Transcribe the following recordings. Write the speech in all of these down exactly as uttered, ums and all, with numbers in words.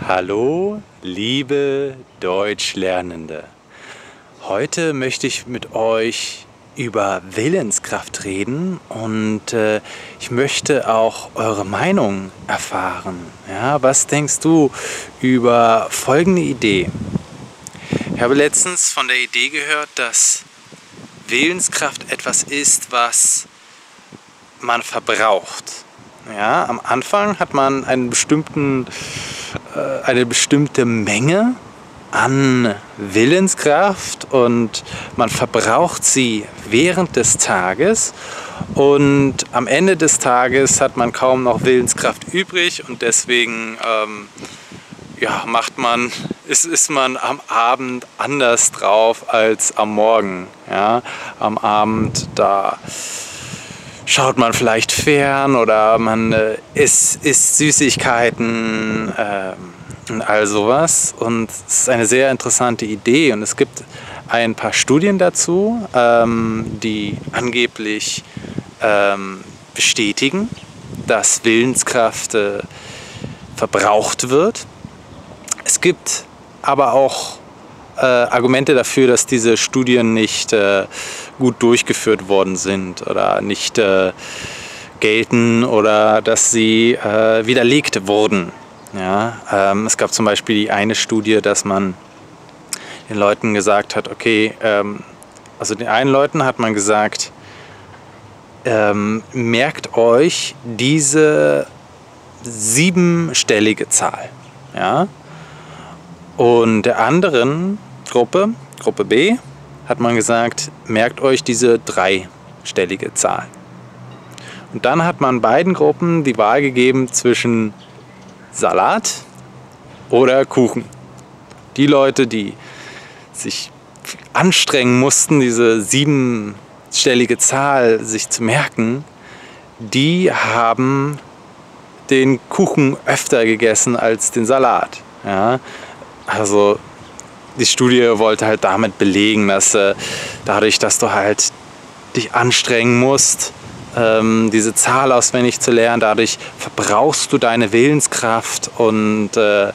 Hallo, liebe Deutschlernende. Heute möchte ich mit euch über Willenskraft reden und äh, ich möchte auch eure Meinung erfahren. Ja, was denkst du über folgende Idee? Ich habe letztens von der Idee gehört, dass Willenskraft etwas ist, was man verbraucht. Ja, am Anfang hat man einen bestimmten, äh, eine bestimmte Menge an Willenskraft und man verbraucht sie während des Tages und am Ende des Tages hat man kaum noch Willenskraft übrig und deswegen ähm, ja, macht man, ist, ist man am Abend anders drauf als am Morgen. Ja? Am Abend, da schaut man vielleicht fern oder man äh, isst, isst Süßigkeiten äh, und all sowas. Und es ist eine sehr interessante Idee und es gibt ein paar Studien dazu, ähm, die angeblich ähm, bestätigen, dass Willenskraft äh, verbraucht wird. Es gibt aber auch äh, Argumente dafür, dass diese Studien nicht äh, gut durchgeführt worden sind oder nicht äh, gelten oder dass sie äh, widerlegt wurden. Ja, ähm, es gab zum Beispiel die eine Studie, dass man den Leuten gesagt hat, okay, ähm, also den einen Leuten hat man gesagt, ähm, merkt euch diese siebenstellige Zahl. Ja? Und der anderen Gruppe, Gruppe B, hat man gesagt, merkt euch diese dreistellige Zahl. Und dann hat man beiden Gruppen die Wahl gegeben zwischen Salat oder Kuchen. Die Leute, die sich anstrengen mussten, diese siebenstellige Zahl sich zu merken, die haben den Kuchen öfter gegessen als den Salat. Ja? Also die Studie wollte halt damit belegen, dass äh, dadurch, dass du halt dich anstrengen musst, ähm, diese Zahl auswendig zu lernen, dadurch verbrauchst du deine Willenskraft und äh,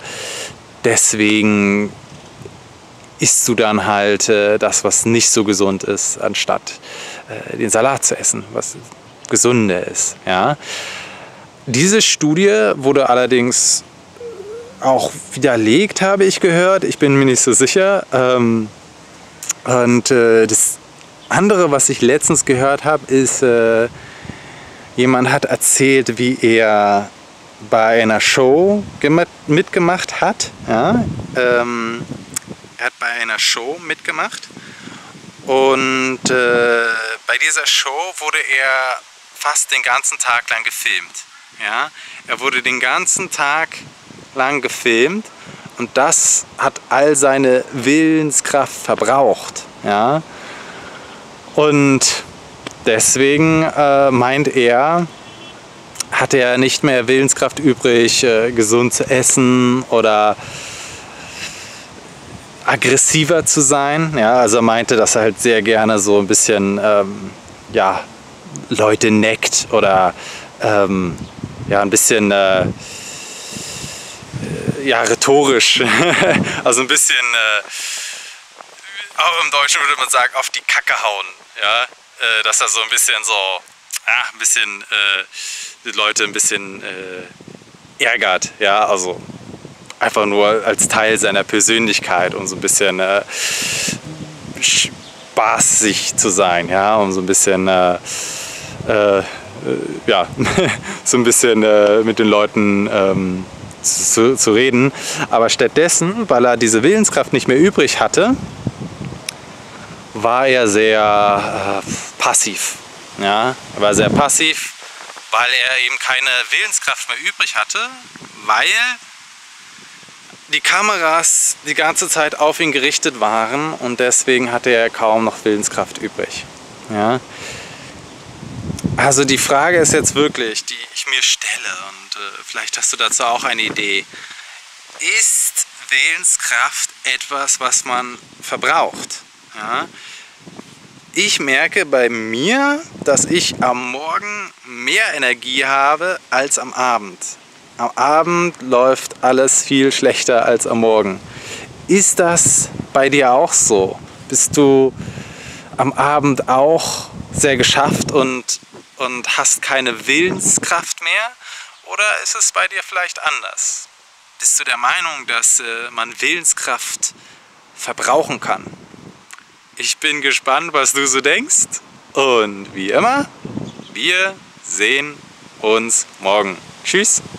deswegen isst du dann halt äh, das, was nicht so gesund ist, anstatt äh, den Salat zu essen, was gesunder ist. Ja? Diese Studie wurde allerdings auch widerlegt, habe ich gehört. Ich bin mir nicht so sicher. Ähm, und äh, das andere, was ich letztens gehört habe, ist, äh, jemand hat erzählt, wie er bei einer Show mitgemacht hat. Ja? Ähm, er hat bei einer Show mitgemacht und äh, bei dieser Show wurde er fast den ganzen Tag lang gefilmt. Ja? Er wurde den ganzen Tag lang gefilmt und das hat all seine Willenskraft verbraucht. Ja? Und deswegen äh, meint er, hat er nicht mehr Willenskraft übrig, äh, gesund zu essen oder aggressiver zu sein. Ja? Also er meinte, dass er halt sehr gerne so ein bisschen ähm, ja, Leute neckt oder ähm, ja, ein bisschen äh, ja, rhetorisch, also ein bisschen, äh, auch im Deutschen würde man sagen, auf die Kacke hauen, ja, äh, dass er so ein bisschen so, ja, ein bisschen äh, die Leute ein bisschen äh, ärgert, ja, also einfach nur als Teil seiner Persönlichkeit, um so ein bisschen äh, spaßig zu sein, ja, um so ein bisschen, äh, äh, ja, so ein bisschen äh, mit den Leuten ähm, Zu, zu reden, aber stattdessen, weil er diese Willenskraft nicht mehr übrig hatte, war er sehr äh, passiv. Ja? Er war sehr passiv, weil er eben keine Willenskraft mehr übrig hatte, weil die Kameras die ganze Zeit auf ihn gerichtet waren und deswegen hatte er kaum noch Willenskraft übrig. Ja? Also die Frage ist jetzt wirklich, die ich mir stelle und äh, vielleicht hast du dazu auch eine Idee. Ist Willenskraft etwas, was man verbraucht? Ja? Ich merke bei mir, dass ich am Morgen mehr Energie habe als am Abend. am Abend läuft alles viel schlechter als am Morgen. Ist das bei dir auch so? Bist du am Abend auch sehr geschafft und, und hast keine Willenskraft mehr? Oder ist es bei dir vielleicht anders? Bist du der Meinung, dass äh, man Willenskraft verbrauchen kann? Ich bin gespannt, was du so denkst. Und wie immer, wir sehen uns morgen. Tschüss!